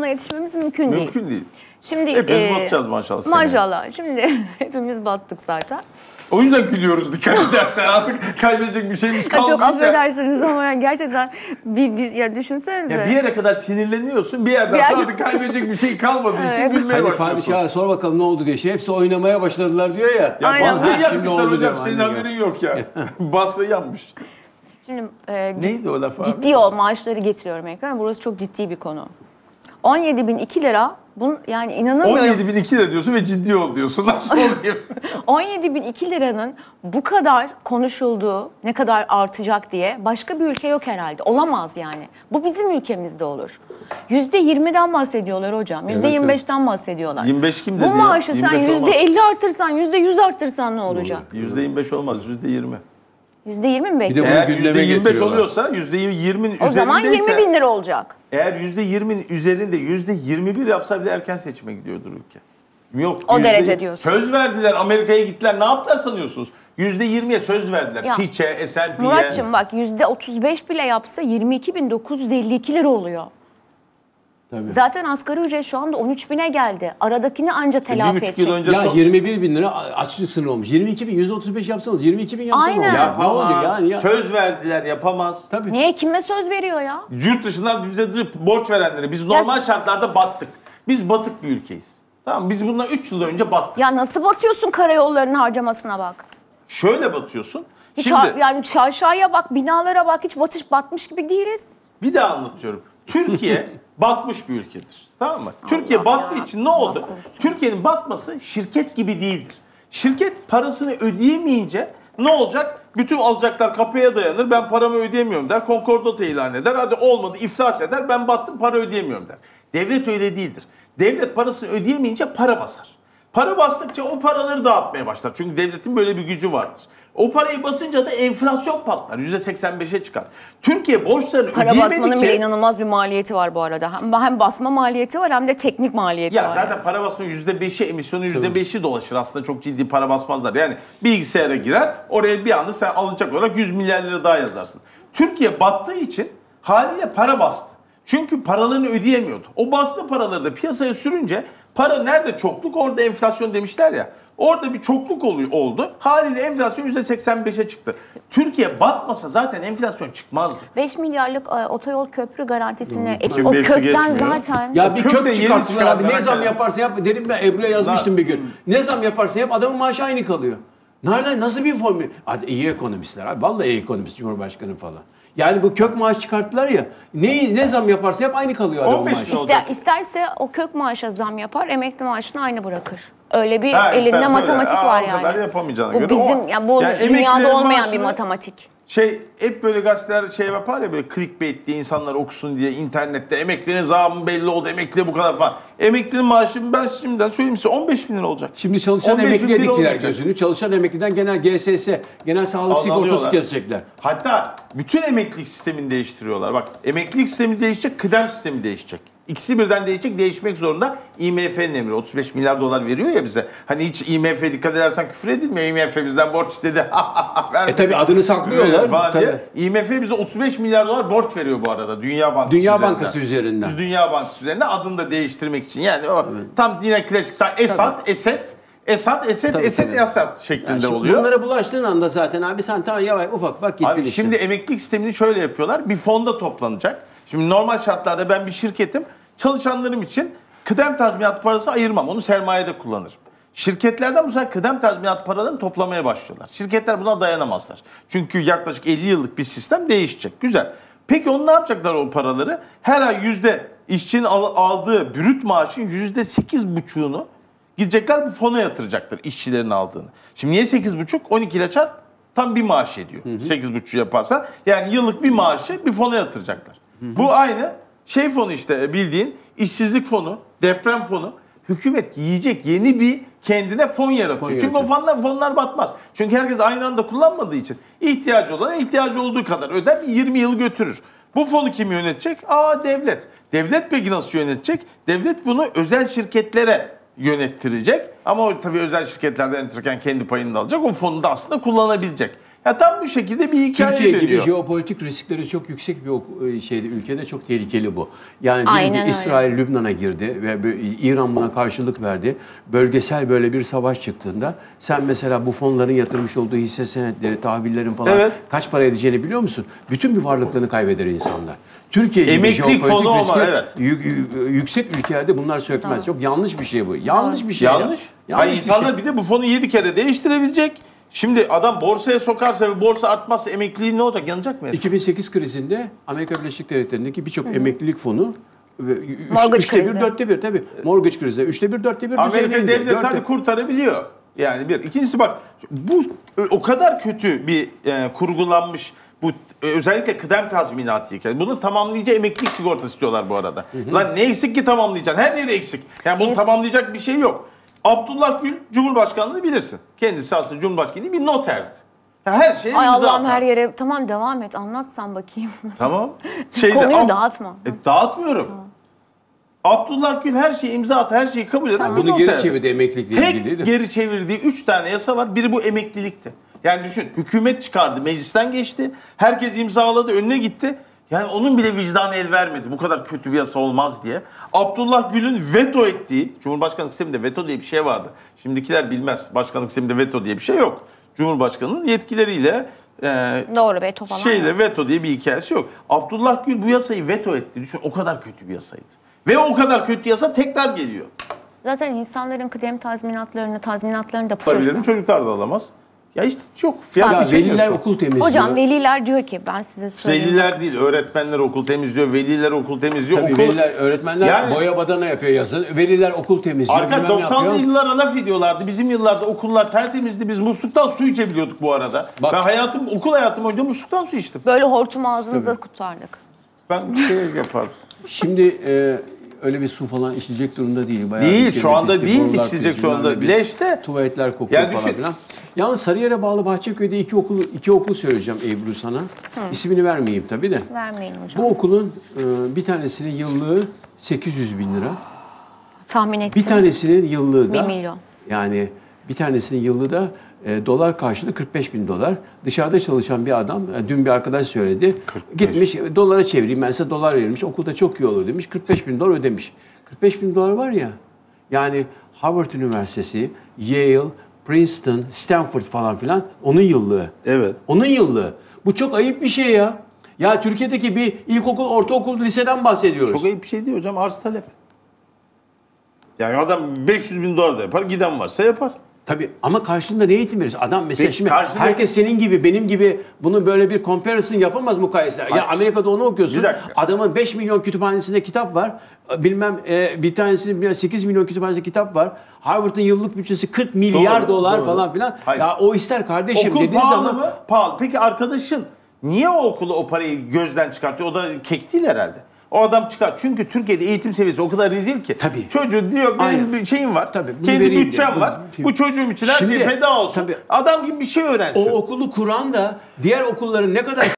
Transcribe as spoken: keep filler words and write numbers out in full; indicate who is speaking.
Speaker 1: yetişmemiz mümkün değil.
Speaker 2: Mümkün değil.
Speaker 1: Şimdi,
Speaker 2: hepimiz
Speaker 1: e,
Speaker 2: batacağız maşallah.
Speaker 1: Maşallah. Seneye. Şimdi hepimiz battık zaten.
Speaker 2: O yüzden gülüyoruz, dikkat edersen artık kaybedecek bir şeyimiz kalmayacak.
Speaker 1: Çok affedersiniz ama yani gerçekten bir, bir ya düşünsenize.
Speaker 2: Ya bir yere kadar sinirleniyorsun, bir yerden bir sonra artık kaybedecek bir şey kalmadığı evet. için gülmeye
Speaker 3: hani
Speaker 2: başlıyorsun.
Speaker 3: Padişah sor bakalım ne oldu diye. Şey, hepsi oynamaya başladılar diyor ya.
Speaker 2: Ya Basra'yı yapmışlar hocam,
Speaker 3: diyorum,
Speaker 2: senin haberin yok ya. Basra'yı yapmış.
Speaker 1: Şimdi e,
Speaker 2: neydi o laf abi?
Speaker 1: Ciddi ol, maaşları getiriyorum ekrana. Burası çok ciddi bir konu. on yedi bin iki lira. Bunun, yani inanamıyorum.
Speaker 2: on yedi bin iki lira diyorsun ve ciddi ol diyorsun. Nasıl oluyor?
Speaker 1: on yedi bin iki liranın bu kadar konuşulduğu, ne kadar artacak diye başka bir ülke yok herhalde. Olamaz yani. Bu bizim ülkemizde olur. yüzde yirmiden bahsediyorlar hocam. yüzde yirmi beşten bahsediyorlar.
Speaker 2: yirmi beş kim dedi?
Speaker 1: Bu maaşı
Speaker 2: ya?
Speaker 1: sen yüzde elli artırsan, yüzde yüz artırsan ne olacak?
Speaker 2: yüzde yirmi beş olmaz, yüzde yirmi.
Speaker 1: yüzde yirmi mi bekliyor?
Speaker 2: Eğer yüzde yirmi beş oluyorsa yüzde yirminin üzerindeyse...
Speaker 1: O zaman yirmi bin lira olacak.
Speaker 2: Eğer yüzde yirminin üzerinde yüzde yirmi bir yapsa bile erken seçime gidiyordur ülke. Yok.
Speaker 1: O
Speaker 2: yüzde,
Speaker 1: derece diyorsun.
Speaker 2: Söz verdiler, Amerika'ya gittiler. Ne yaptılar sanıyorsunuz? yüzde yirmiye söz verdiler.
Speaker 1: Ya,
Speaker 2: Fitch'e, S and P'ye.
Speaker 1: Muratçım bak yüzde otuz beş bile yapsa yirmi iki bin dokuz yüz elli iki lira oluyor. Tabii. Zaten asgari ücret şu anda on üç bine geldi. Aradakini anca telafi edeceksin.
Speaker 3: Ya yirmi bir bin lira açlık sınırı olmuş. yirmi iki bin, yüzde otuz beş yapsanız yirmi iki bin yapsanız
Speaker 1: Aynen.
Speaker 2: Yapamaz.
Speaker 3: Ne olacak yani? Ya.
Speaker 2: Söz verdiler, yapamaz.
Speaker 3: Tabii.
Speaker 1: Niye? Kime söz veriyor ya?
Speaker 2: Yurt dışından bize borç verenleri. Biz normal ya, şartlarda battık. Biz batık bir ülkeyiz. Tamam, biz bundan üç yıl önce battık.
Speaker 1: Ya nasıl batıyorsun, karayollarının harcamasına bak.
Speaker 2: Şöyle batıyorsun.
Speaker 1: Hiç
Speaker 2: Şimdi,
Speaker 1: ha, yani aşağıya bak, binalara bak, hiç batış batmış gibi değiliz. Bir
Speaker 2: daha anlatıyorum. Türkiye batmış bir ülkedir. Tamam mı? Allah Türkiye battığı ya, için ne oldu? Türkiye'nin batması şirket gibi değildir. Şirket parasını ödeyemeyince ne olacak? Bütün alacaklar kapıya dayanır. Ben paramı ödeyemiyorum der. Konkordato ilan eder. Hadi olmadı, iflas eder. Ben battım, para ödeyemiyorum der. Devlet öyle değildir. Devlet parasını ödeyemeyince para basar. Para bastıkça o paraları dağıtmaya başlar. Çünkü devletin böyle bir gücü vardır. O parayı basınca da enflasyon patlar. yüzde seksen beşe çıkar. Türkiye borçlarını ödeyemedikçe...
Speaker 1: Para basmanın bile inanılmaz bir maliyeti var bu arada. Hem, hem basma maliyeti var hem de teknik maliyeti
Speaker 2: ya
Speaker 1: var.
Speaker 2: Zaten yani. Para basma yüzde beşi, emisyonu yüzde beşi dolaşır. Aslında çok ciddi para basmazlar. Yani bilgisayara girer, oraya bir anda sen alacak olarak yüz milyar lira daha yazarsın. Türkiye battığı için haliyle para bastı. Çünkü paralarını ödeyemiyordu. O bastığı paraları da piyasaya sürünce para nerede çokluk orada enflasyon demişler ya. Orada bir çokluk oluyor, oldu. Haliyle enflasyon yüzde seksen beşe çıktı. Türkiye batmasa zaten enflasyon çıkmazdı.
Speaker 1: beş milyarlık e, otoyol köprü garantisini
Speaker 2: hmm.
Speaker 1: e, o kökten zaten.
Speaker 3: Ya bir kök çıkarttılar abi. Ne zam yaparsa yap. Dedim ben Ebru'ya yazmıştım bir gün. Ne zam yaparsa yap adamın maaşı aynı kalıyor. Nereden, nasıl bir formül? Hadi iyi ekonomistler abi. Vallahi iyi ekonomist Cumhurbaşkanı falan. Yani bu kök maaş çıkarttılar ya. Ne ne zam yaparsa yap aynı kalıyor adamın maaşı.
Speaker 1: İster, isterse o kök maaşa zam yapar, emekli maaşını aynı bırakır. Öyle bir
Speaker 2: ha,
Speaker 1: elinde matematik
Speaker 2: öyle.
Speaker 1: var
Speaker 2: Aa,
Speaker 1: yani.
Speaker 2: O kadar yapamayacağına
Speaker 1: bu
Speaker 2: göre.
Speaker 1: bizim
Speaker 2: o,
Speaker 1: ya bu
Speaker 2: yani
Speaker 1: dünyada olmayan
Speaker 2: maaşını,
Speaker 1: bir matematik.
Speaker 2: Şey hep böyle gazeteler şey yapar ya, böyle clickbait diye insanlar okusun diye internette emeklinin zammı belli oldu, emekliye bu kadar falan. Emeklinin maaşı ben şimdiden söyleyeyim size on beş bin lira olacak.
Speaker 3: Şimdi çalışan emekliye diktiler gözünü. Çalışan emekliden genel G S S, genel sağlık sigortası kesecekler.
Speaker 2: Hatta bütün emeklilik sistemini değiştiriyorlar. Bak, emeklilik sistemi değişecek, kıdem sistemi değişecek. İkisi birden değişecek, değişmek zorunda. I M F'nin emri otuz beş milyar dolar veriyor ya bize. Hani hiç I M F dikkat edersen küfür edilmiyor. I M F bizden borç istedi.
Speaker 3: e tabi adını saklıyorlar.
Speaker 2: I M F bize otuz beş milyar dolar borç veriyor bu arada. Dünya Bankası
Speaker 3: Dünya
Speaker 2: üzerinden.
Speaker 3: Bankası üzerinden.
Speaker 2: Dünya Bankası üzerinden adını da değiştirmek için. Yani o evet. Tam yine klasik Esad, Esed, Esad, Esed, tabii, Esed, tabii. Esad şeklinde yani oluyor.
Speaker 3: Bunlara bulaştığın anda zaten abi sen tamam yavaş ufak ufak gittin
Speaker 2: abi,
Speaker 3: işte.
Speaker 2: Şimdi emeklilik sistemini şöyle yapıyorlar. Bir fonda toplanacak. Şimdi normal şartlarda ben bir şirketim. Çalışanlarım için kıdem tazminat parası ayırmam. Onu sermayede kullanırım. Şirketlerden bu sefer kıdem tazminat paralarını toplamaya başlıyorlar. Şirketler buna dayanamazlar. Çünkü yaklaşık elli yıllık bir sistem değişecek. Güzel. Peki onu ne yapacaklar o paraları? Her ay yüzde işçinin aldığı brüt maaşın yüzde sekiz buçuğunu gidecekler bu fona yatıracaklar işçilerin aldığını. Şimdi niye sekiz buçuk? on iki ile çarp tam bir maaş ediyor. Hı hı. sekiz buçuğu yaparsan yani yıllık bir maaşı bir fona yatıracaklar. Hı hı. Bu aynı şey fonu işte, bildiğin işsizlik fonu, deprem fonu. Hükümet yiyecek yeni bir kendine fon yaratıyor. Fon Çünkü yaratıyor. o fonlar, fonlar batmaz. Çünkü herkes aynı anda kullanmadığı için ihtiyacı olan ihtiyacı olduğu kadar öder, yirmi yıl götürür. Bu fonu kim yönetecek? Aa devlet. Devlet peki nasıl yönetecek? Devlet bunu özel şirketlere yönettirecek. Ama o tabii özel şirketlerden yönetirken kendi payını da alacak. O fonu da aslında kullanabilecek. Ya tam bu şekilde bir hikaye
Speaker 3: Türkiye gibi
Speaker 2: dönüyor.
Speaker 3: jeopolitik riskleri çok yüksek bir ok- şeyde ülkede çok tehlikeli bu. Yani
Speaker 1: Aynen
Speaker 3: diyelim ki
Speaker 1: öyle.
Speaker 3: İsrail Lübnan'a girdi ve böyle İran buna karşılık verdi. Bölgesel böyle bir savaş çıktığında sen mesela bu fonların yatırmış olduğu hisse senetleri, tahvillerin falan
Speaker 2: Evet.
Speaker 3: kaç para edeceğini biliyor musun? Bütün bir varlıklarını kaybeder insanlar. Türkiye gibi
Speaker 2: Emeklilik
Speaker 3: jeopolitik
Speaker 2: fonu
Speaker 3: riski
Speaker 2: ama, evet.
Speaker 3: yü- yü- yüksek ülkelerde bunlar sökmez.
Speaker 1: Tamam.
Speaker 3: Çok yanlış bir şey bu. Yanlış bir şey. ya.
Speaker 2: Yanlış.
Speaker 3: Yanlış
Speaker 2: Hayır,
Speaker 3: bir
Speaker 2: insanlar
Speaker 3: şey.
Speaker 2: bir de bu fonu yedi kere değiştirebilecek. Şimdi adam borsaya sokarsa ve borsa artmazsa emekliliği ne olacak? Yanacak mı?
Speaker 3: iki bin sekiz krizinde Amerika Birleşik Devletleri'ndeki birçok emeklilik fonu ve üç,
Speaker 1: Mortgage
Speaker 3: üçte bir,
Speaker 1: krizi.
Speaker 3: dörtte bir tabii. Mortgage krizi. Üçte bir, dörtte bir
Speaker 2: Amerika
Speaker 3: düzeyinde indi.
Speaker 2: devlet
Speaker 3: Dörtte-
Speaker 2: hadi kurtarabiliyor. Yani bir. İkincisi bak bu o kadar kötü bir e, kurgulanmış bu e, özellikle kıdem tazminatı hikaye. Bunu tamamlayıcı emeklilik sigortası istiyorlar bu arada. Lan ne eksik ki tamamlayacaksın? Her yeri eksik. Yani bunu
Speaker 1: Es-
Speaker 2: tamamlayacak bir şey yok. Abdullah Gül Cumhurbaşkanlığını bilirsin. Kendisi aslında Cumhurbaşkanı bir noterdi. Ya her şeye
Speaker 1: Ay
Speaker 2: imza
Speaker 1: Allah'ım her
Speaker 2: atardı.
Speaker 1: yere tamam devam et anlatsan bakayım.
Speaker 2: Tamam.
Speaker 1: Konuyu
Speaker 2: Ab-
Speaker 1: dağıtma.
Speaker 2: E, dağıtmıyorum. Abdullah Gül her şeyi imza atar, her şeyi kabul eden bir
Speaker 3: Bunu geri
Speaker 2: noterdi.
Speaker 3: çevirdi emeklilikle
Speaker 2: Tek
Speaker 3: ilgili değil mi?
Speaker 2: geri çevirdiği üç tane yasa var. Biri bu emeklilikti. Yani düşün hükümet çıkardı, meclisten geçti. Herkes imzaladı, önüne gitti. Yani onun bile vicdanı el vermedi. Bu kadar kötü bir yasa olmaz diye. Abdullah Gül'ün veto ettiği, Cumhurbaşkanlık sisteminde veto diye bir şey vardı. Şimdikiler bilmez. Başkanlık sisteminde veto diye bir şey yok. Cumhurbaşkanının yetkileriyle e,
Speaker 1: Doğru veto falan.
Speaker 2: şeyle
Speaker 1: yok.
Speaker 2: veto diye bir hikayesi yok. Abdullah Gül bu yasayı veto etti. Düşün o kadar kötü bir yasaydı. Ve o kadar kötü yasa tekrar geliyor.
Speaker 1: Zaten insanların kıdem tazminatlarını, tazminatlarını da
Speaker 2: Yapabilirim, çocuklar da alamaz. Ya işte çok fiyat
Speaker 3: Ya
Speaker 2: biçemiyorsun.
Speaker 3: veliler okul temizliyor.
Speaker 1: Hocam veliler diyor ki ben size söyleyeyim.
Speaker 2: Veliler değil, öğretmenler okul temizliyor, veliler okul temizliyor.
Speaker 3: Tabii
Speaker 2: okul...
Speaker 3: veliler, öğretmenler
Speaker 2: Yani-
Speaker 3: boya badana yapıyor yazın. Veliler okul temizliyor.
Speaker 2: Arka
Speaker 3: bilmem ne
Speaker 2: doksanlı
Speaker 3: yapıyor.
Speaker 2: yıllara laf ediyorlardı. Bizim yıllarda okullar tertemizdi. Biz musluktan su içebiliyorduk bu arada.
Speaker 3: Bak.
Speaker 2: Ben hayatım, okul hayatım boyunca musluktan su içtim.
Speaker 1: Böyle hortum ağzınıza kurtardık.
Speaker 2: Ben şey yapardım.
Speaker 3: Şimdi e, öyle bir su falan içilecek durumda değil. Bayağı
Speaker 2: Değil,
Speaker 3: bir
Speaker 2: şu
Speaker 3: kirli
Speaker 2: anda
Speaker 3: pislik,
Speaker 2: değil
Speaker 3: borular
Speaker 2: içilecek
Speaker 3: pis,
Speaker 2: şu anda.
Speaker 3: bilmem ne pis.
Speaker 2: Leşte.
Speaker 3: Tuvaletler kokuyor
Speaker 2: Ya
Speaker 3: falan
Speaker 2: düşün.
Speaker 3: filan. Yalnız Sarıyer'e bağlı Bahçeköy'de iki okul iki okul söyleyeceğim Ebru sana. İsmini vermeyeyim tabii de.
Speaker 1: Vermeyin hocam.
Speaker 3: Bu okulun e, bir tanesinin yıllığı sekiz yüz bin lira.
Speaker 1: Tahmin ettim.
Speaker 3: Bir tanesinin yıllığı da
Speaker 1: Bir milyon.
Speaker 3: yani bir tanesinin yıllığı da e, dolar karşılığı kırk beş bin dolar. Dışarıda çalışan bir adam, e, dün bir arkadaş söyledi.
Speaker 2: kırk beş.
Speaker 3: Gitmiş e, dolara çevireyim ben size dolar verilmiş. Okulda çok iyi olur demiş. kırk beş bin dolar ödemiş. kırk beş bin dolar var ya yani Harvard Üniversitesi, Yale, Princeton, Stanford falan filan onun yıllığı.
Speaker 2: Evet.
Speaker 3: Onun yıllığı. Bu çok ayıp bir şey ya. Ya Türkiye'deki bir ilkokul, ortaokul, liseden bahsediyoruz.
Speaker 2: Çok ayıp bir şey değil hocam. Arz talep. Yani adam beş yüz bin dolar da yapar. Giden varsa yapar.
Speaker 3: Tabii ama karşılığında ne eğitim veriyorsun? Adam mesela
Speaker 2: Peki,
Speaker 3: şimdi
Speaker 2: karşılığında-
Speaker 3: herkes senin gibi benim gibi bunu böyle bir comparison yapamaz mukayese. Ya Amerika'da onu okuyorsun.
Speaker 2: Bir dakika.
Speaker 3: Adamın beş milyon kütüphanesinde kitap var. Bilmem e, bir tanesinin bilmem sekiz milyon kütüphanesinde kitap var. Harvard'ın yıllık bütçesi kırk milyar
Speaker 2: Doğru,
Speaker 3: dolar
Speaker 2: doğru.
Speaker 3: falan filan.
Speaker 2: Hayır.
Speaker 3: Ya o ister kardeşim
Speaker 2: Okul
Speaker 3: dediğin
Speaker 2: pahalı
Speaker 3: zaman
Speaker 2: mı? Pahalı. Peki arkadaşın niye o okulu o parayı gözden çıkartıyor? O da kek değil herhalde. O adam çıkar. Çünkü Türkiye'de eğitim seviyesi o kadar rezil ki.
Speaker 3: Tabii.
Speaker 2: Çocuğu diyor benim
Speaker 3: Aynen.
Speaker 2: bir şeyim var.
Speaker 3: Tabii, bunu
Speaker 2: Kendi
Speaker 3: vereyim
Speaker 2: bütçem
Speaker 3: diyor.
Speaker 2: var.
Speaker 3: Bu-
Speaker 2: Bu çocuğum için her
Speaker 3: Şimdi-
Speaker 2: şey feda olsun.
Speaker 3: tabii.
Speaker 2: Adam gibi bir şey öğrensin.
Speaker 3: o okulu kuran da diğer okulların ne kadar